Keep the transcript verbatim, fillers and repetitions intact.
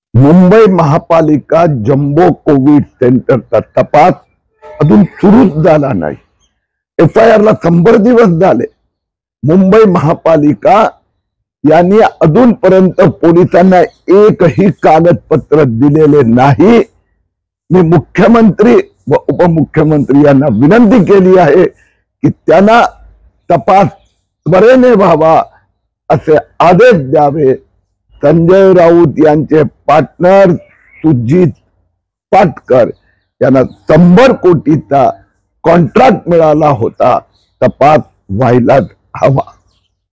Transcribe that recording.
मुंबई महापालिका jumbo Covid सेंटरचा तपास अजून सुरूच झाला नाही। एफ आय आर ला शंभर दिवस झाले। मुंबई महापालिका यांनी अजूनपर्यंत पोलिसांना एकही कागदपत्र दिलेले नाही। मी मुख्यमंत्री व उपमुख्यमंत्री यांना विनंती केली आहे की त्यांना तपास त्वरेने व्हावा असे आदेश द्यावे। संजय राऊत यांचे पार्टनर सुजित पाटकर यांना शंभर कोटीचा कॉन्ट्रॅक्ट मिळाला होता, तपास व्हायलाच हवा।